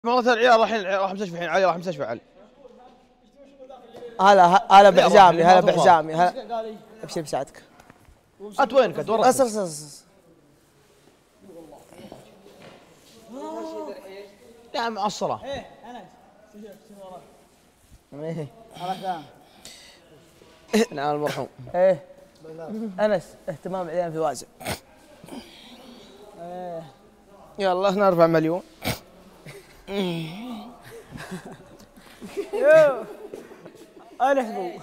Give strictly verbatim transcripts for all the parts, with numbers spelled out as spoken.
مرة العيال رايحين راح مستشفى الحين. علي راح مستشفى. علي هلا هلا بحزامي، هلا بحزامي، هلا ابشر بساعدك. انت وينك؟ انت ورا. اصر اصر اصر يا معصرة. ايه انا شنو وراك؟ ايه عرفت نعم المرحوم. ايه انس اهتمام عيان في واسع. ايه يلا نرفع مليون. يو الحظوا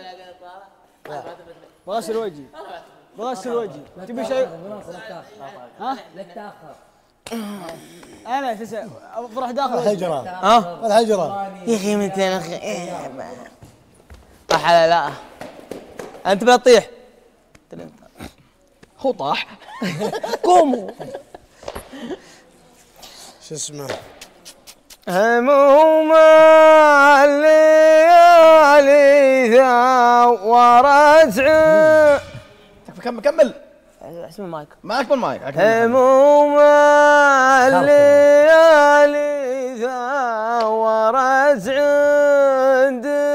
بغسل وجهي بغسل وجهي تبي شيء؟ ها؟ لك تاخر. انا تسع بروح داخل الحجرة. ها الحجرة يا اخي متين اخي. طاح على لا انت بتطيح. هو طاح. قوموا. شو اسمه؟ هموم الليالي ثورت. كمل كمل. اسم المايك. معك بالمايك. هموم الليالي ثورت عندي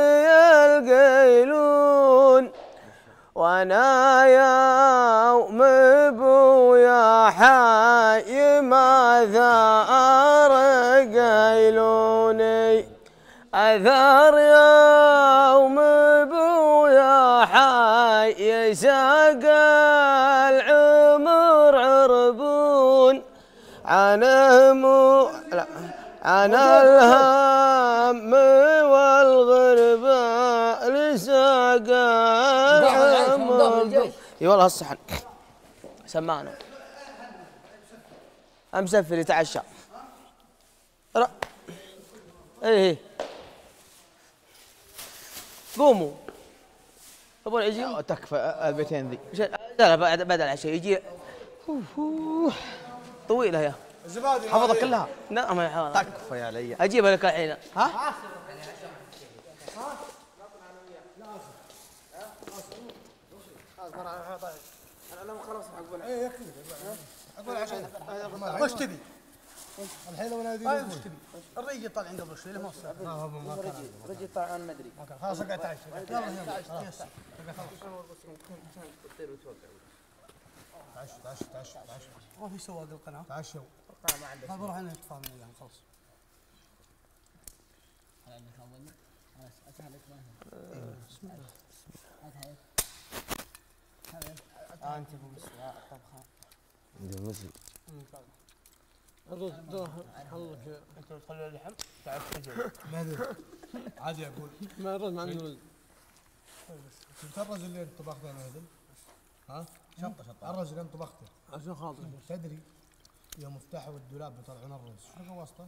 القيلون، وانا يوم ابويا حي ما ثار قيلوني، اثار يوم ابويا حي ساق العمر عربون، عن همو لا عن الهم والغربة لساق العمر. اي والله الصحن سمعنا امسفل يتعشى. را ايه ايه قوموا. ابو العجيب تكفى البيتين ذي. لا لا بعد بعد العشاء يجي طويله يا الزبادي حفظها كلها. لا ما يحفظها. تكفى يا علي. اجيبها لك الحين. ها؟ وش تبي؟ الحين لو نادي وش تبي؟ الرجل طالع عنده بشوي له موسى رجل طلعان ما ادري. خلاص اقعد تعش. يلا يلا تعش تعش تعش تعش. ما في سواق القناه تعشوا. القناه ما عنده. ما بروح انا اتفاهم وياهم خلاص. انت ابو مسلم طبخه. الرز حلك انت تخلي اللحم تعرف تجي. ما ادري عادي اقول. ما الرز ما عنده رز. شفت الرز اللي انت طبخته انا هذا؟ ها؟ شطه شطه. الرز اللي انت طبخته عشان خاطر تدري يوم فتحوا الدولاب بيطلعون الرز شنو واسطه؟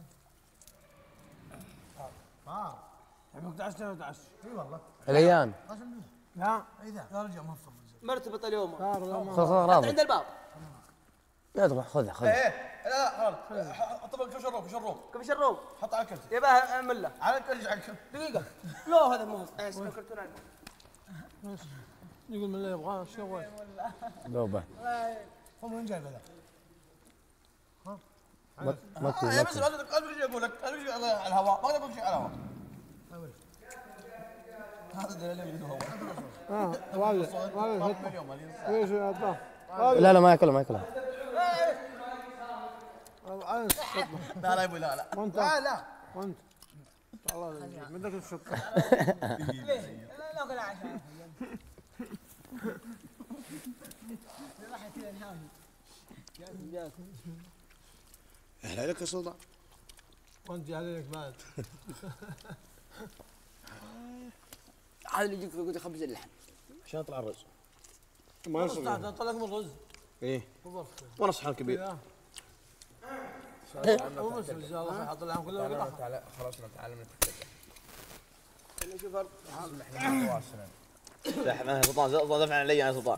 اه عمرك تعشت ولا تعشت؟ اي والله. اليان لا اذا يا رجال ما نفضل. مرتبط اليوم. خذ خذ رابط عند الباب. يلا خذها خذها. ايه لا خالد. حط لك شروب شروب. كيف شروب؟ حط على الكرسي. يبقى مله. على الكرسي على الكرسي. دقيقه. لا هذا مو كرتون. يقول من اللي يبغاه شو وين؟ دوبه هم وين جايب هذا؟ ماكو يا بس هذا شيء اقول لك. هذا شيء على الهواء. ما اقدر شيء على الهواء. هذا دليل من الهواء. اه والله والله ايش هذا؟ لا لا ما ياكلها ما ياكلها. لا لا يا ابوي لا لا. وانت لا لا. وانت الله يجزيك من ذاك الشطه. لا لا ولا عشان. اهلا لك يا سلطان. وانت عليك بعد. هذا اللي يجيك يقول خبز اللحم. عشان يطلع الرز. ما يصلح طلع من الرز. ايه. وانا صحن كبير. مو بس ان شاء الله حط لهم كلها قطع. خلاص نتعلم نتكلم. اللي شوف احنا دفعنا يا سلطان. دفعنا علي يا سلطان.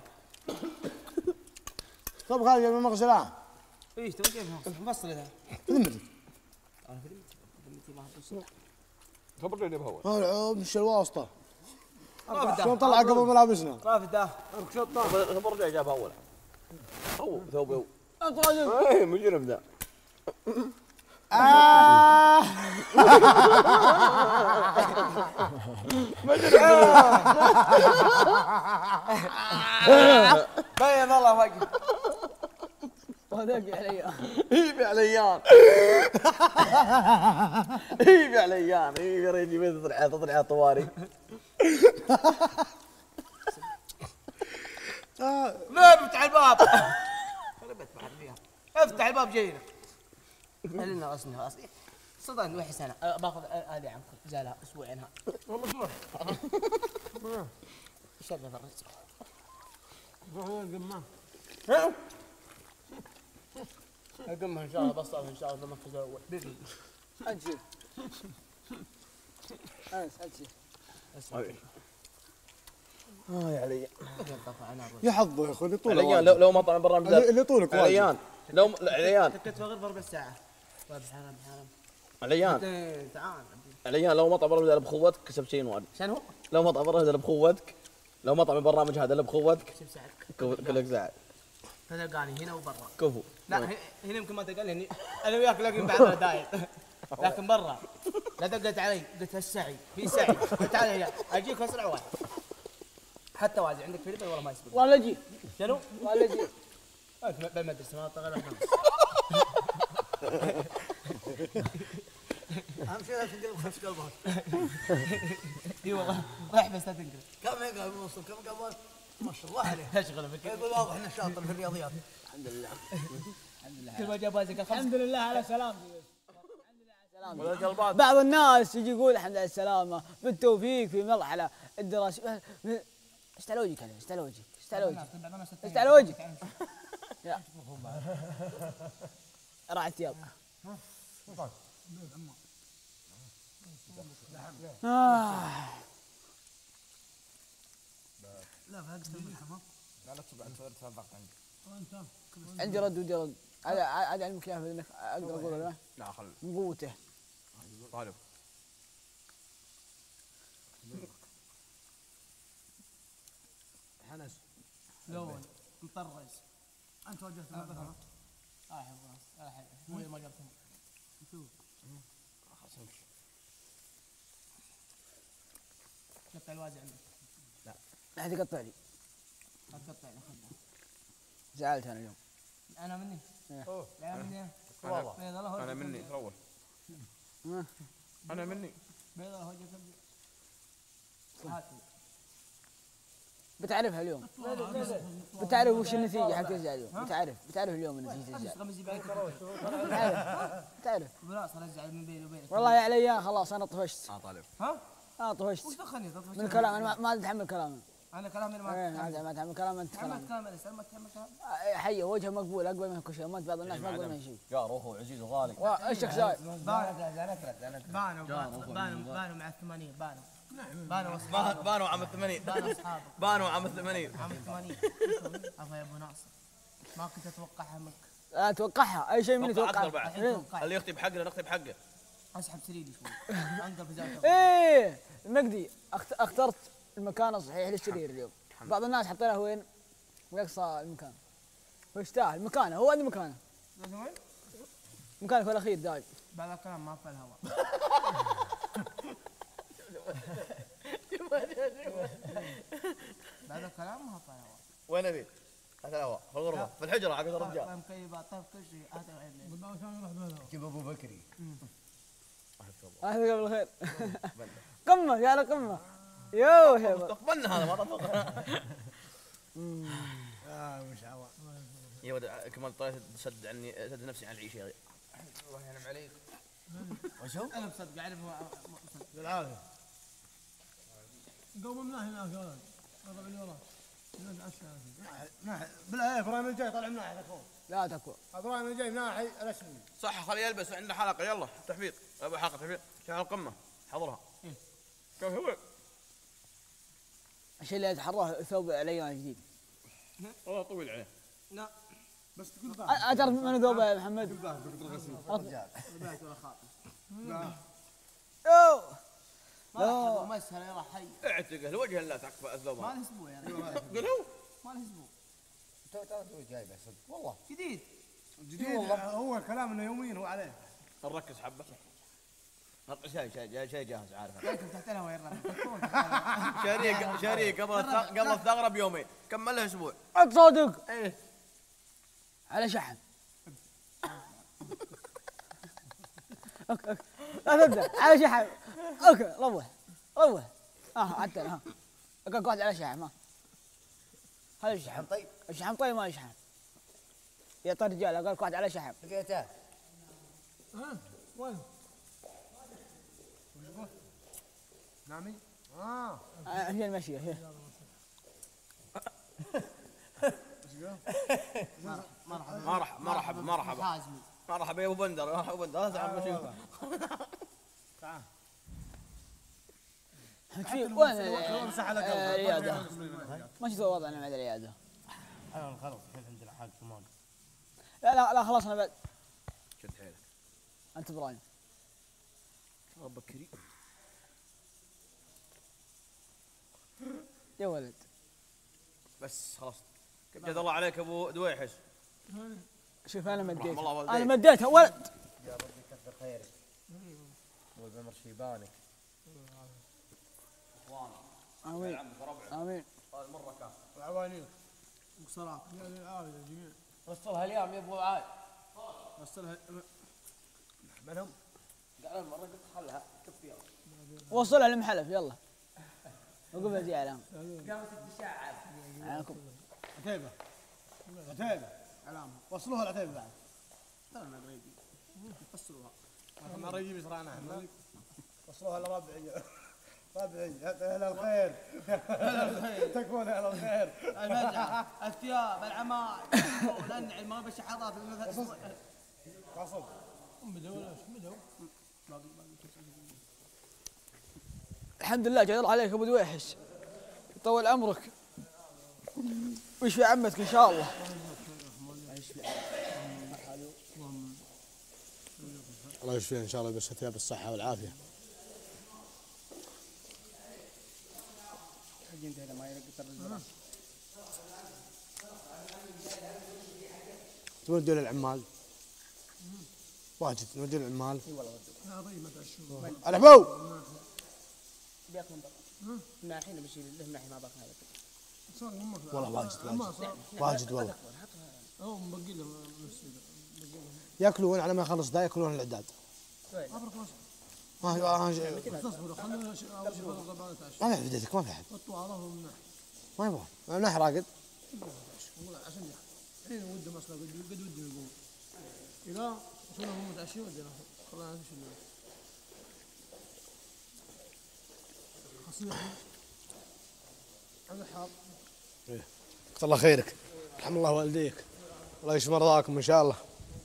طب خالد من مغسله. ايش تبغى كيف مفصل هذا؟ ذمتك. خبرني بهول. العوب مش الواسطه. رافد شلون طلع قبل ملابسنا؟ رافد ده. خبر رجع جابها اول. هو ثوبه هو. انت راجل ايه مجرم ذا. بيض الله وجهك. وهذاك علي. هيبي عليان هيبي عليان هيبي ريدي وين تطلع تطلع طواري. لا افتح الباب. افتح الباب جاينا. خلينا راسنا راسي. صدقني وحش انا باخذ هذه عنك زالها اسبوعين ها. والله اسبوع. ايش هذا الرزق؟ القمام. القمه ان شاء الله بسطها ان شاء الله المركز الاول. أجل. أنس أجل. اه يا عليان يا حظه يا اخوي اللي طوله عليان لو لو مطعم برنامج اللي اللي طولك واجد. عليان لو م- لا، عليان تكت غير بربع ساعه. طيب حرام حرام. عليان تعال. عليان لو مطعم برنامج هذا بخوتك كسبت شيء واحد. شنو؟ لو مطعم برنامج هذا بخوتك لو مطعم البرنامج هذا اللي بخوتك كيف ساعدك؟ كو- كلك زعل تلقاني هنا وبرا. كفو. لا هنا هنا يمكن ما تلقاني هنا انا وياك لاقين بعضنا داير. لكن برا لا دقت علي قلت السعي في سعي قلت تعال هنا اجيك اسرع واحد. حتى وازي عندك فيلم والله ما يسبق. والله جي. شنو؟ والله جي. بالمدرسه ما طغى اهم شيء لا تنقلب خمس قلبات. اي والله راح بس لا تنقلب. كم يقعد موصل كم قبل ما شاء الله عليه. تشغل فيك. يقول واضح انه شاطر في الرياضيات. الحمد لله. الحمد لله. كل ما جاب بازك الخمس. الحمد لله على سلامتك. الحمد لله على سلامتك. القلبات بعض الناس يجي يقول الحمد لله على السلامة بالتوفيق في مرحلة الدراسية. ايش على وجهك ايش على وجهك ايش على وجهك ايش على وجهك يا راعي الثياب. آه. عندي رد ودي رد. هذا هذا علمك اياه انك اقدر اقول ولا لا؟ لا خل من قوته. طالب حنس. لون مطرز. انت وجهت نظرها. اه يا خلاص لا حاجه مو ما جبتهم. شوف قطع الوازع عندك. لا تقطع لي. لا تقطع لي خذها. زعلت انا اليوم. انا مني. إيه. لا مني. والله بيض الله وجهك. انا مني روح ها. انا مني بيض الله وجهك. هاتي. بتعرفها اليوم. بتعرف وش النتيجة حق الجزاء اليوم. بتعرف بتعرف اليوم النتيجة الجزاء. غمزي بعيد. بتعرف بتعرف. خلاص رجع من بيني وبينك. والله يا عليا خلاص انا طفشت. اه طالب ها؟ انا طفشت. وش دخلني تطفش؟ من الكلام انا ما- ما اتحمل كلامه. انا كلامي ايه ما ما ما اتحمل كلام انت تحمل كلام. كلام انا ما تحمل كلام. حي وجهه مقبول اقبل منه كل شيء. ما بعض الناس ما يقبل منه شيء. جار اخو عزيز وغالي ايش شايف؟ بانوا بانوا بانوا مع الثمانين بانوا. بانوا بانوا عام الثمانين بانوا اصحابه بانوا عام الثمانين عام الثمانين. افا يا ابو ناصر ما كنت اتوقعها منك. لا اتوقعها اي شيء مني توقع اتوقعها. أكثر بعد. إيه. توقعت. اللي يختي بحقه نختي بحقه اسحب سريري شوي. انقل في زاويه. ايه المجدي اخت- اخترت المكان الصحيح للسرير اليوم. بعض الناس حاطينه وين؟ يقصى المكان. ويستاهل مكانه هو هذا مكانه. وين؟ مكانك الاخير دايم. بعد الكلام ما في الهواء. بعد الكلام ما في الهواء. وين ابي؟ هذا الهواء في الغرفه في الحجره حق الرجال مكيفات طيب كل شيء هذا عيب. جيب ابو بكري. هذا قبل الخير. قمه يا له قمه. يوه يا ولد. استقبلنا هذا ما طبقنا اه مش عوا. يا ولد كمال طلعت سد عني سد نفسي عن العيش يا اخي الله ينعم عليك. وشو؟ انا مصدق اعرف بالعافيه. قوم مناه هناك يا ولد. قرب لي ورا. ناحي بالله ابراهيم الجاي طالع من ناحيه اخوه. لا تكوى. ابراهيم الجاي من ناحيه الاسمي. صح خليه يلبس عنده حلقه يلا تحفيظ ابو حلقه تحفيظ شوف القمه حضرها كيف هو الشيء اللي يتحراه ثوب عليان جديد. والله طويل عليه لا بس تقول بقى. أ- أتعرف من ثوبه يا محمد؟ أوه. ما ما يسهل يلا حي. اعتقه لوجه الله تعقف الذوبان ما له اسبوع يا رجال. قل هو ما له اسبوع. تو تو تو جايبه صدق والله. جديد. جديد والله. هو كلام انه يوميا هو عليه. نركز حبه. حط شيء شيء شيء جاهز عارف. لكن تحت الهواء يا شاريه شاريه قبل الث- قبل الثغره بيومين، كملها اسبوع. صادق ايه على شحن. اوكي اوكي لا تبدا على شحن. اوكي روح روح. اه عدل ها. اوكي قعد على شحن ما. هذا الشحن طيب الشحن طيب ما يشحن. يا طيب رجال قال قعد على شحن. لقيته. ها وين؟ نامي؟ اه هي المشيه هي. مرحبا مرحبا مرحبا حازمي مرحبا يا ابو بندر، مرحبا ابو بندر. هذا عم نشوف. تعال في وين امسح على العياده؟ ما شفت وضعنا مع العياده. انا خلاص الحين عندنا حاج كمان. لا لا لا خلصنا بعد. شد حيلك انت ابراهيم. ربك كريم. يا ولد بس خلاص. جزا الله عليك ابو دويحس. شوف انا مديت رحم الله والديك. انا مديتها ولد. يا رب يكثر خيرك. ابو العمر شيبانك. امين امين. هذا مره كان. العوانيك بصراحه يا العافيه يا جميع. وصلها اليوم يا ابو عاد. وصلها من هم؟ قال مره قلت خلها كفيها. وصلها للمحلف يلا. وقف اجي عليهم. قامت الدشاعه. عليكم. عتيبه عتيبه علامه وصلوها العتيبه بعد. ترى قريبين وصلوها. احنا قريبين ترانا احنا. وصلوها لربعي ربعي اهل الخير تكون اهل الخير. المزعه الثياب العمائم الانعم ما بشحاضات وصل مدو ولا مدو. الحمد لله جزا الله عليك ابو دويحس. يطول عمرك ويشفي عمتك ان شاء الله. الله يشفيه ان شاء الله بس ثياب الصحه والعافيه. تودوا للعمال واجد نودي للعمال. اي والله ودوا. الحبو بياكلون برا من الحين بشيل له من الحين ما باكل هذا والله واجد واجد واجد والله. ياكلون على ما يخلص ذا ياكلون العداد. ما في ما في ما في بديتك ما في احد. ما يبغون ما نح راقد. الحين وده مصلحه قد قد وده يقوم. اذا شنو هو متعشي ودنا خلاص شنو خاصين هذا حار. ايه كثر الله خيرك. رحم الله والديك. الله يشفي مرضاكم ان شاء الله.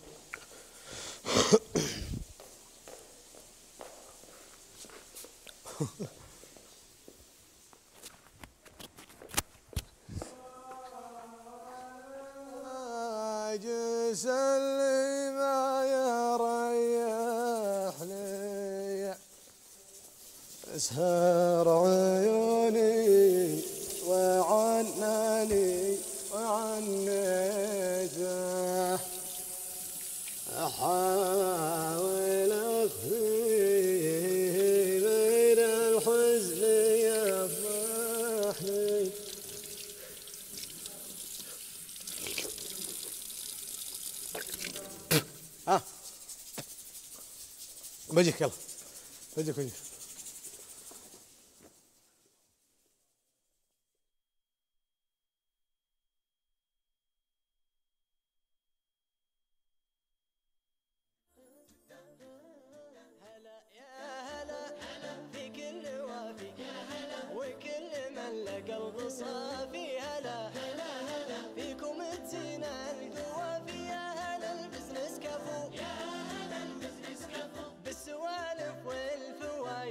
جس اللي ما يريحني اسهر عيوني وعناني وعنيته احاول اخفي بين الحزن يفرحني. ها بجيك يلا بجيك بجيك. هلا يا هلا في كل وافي وكل من له قلب صافي. هلا فيكم تزينا القوافي. يا هلا البزنس كفو بالسوالف والفوايد.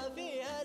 صافي هلا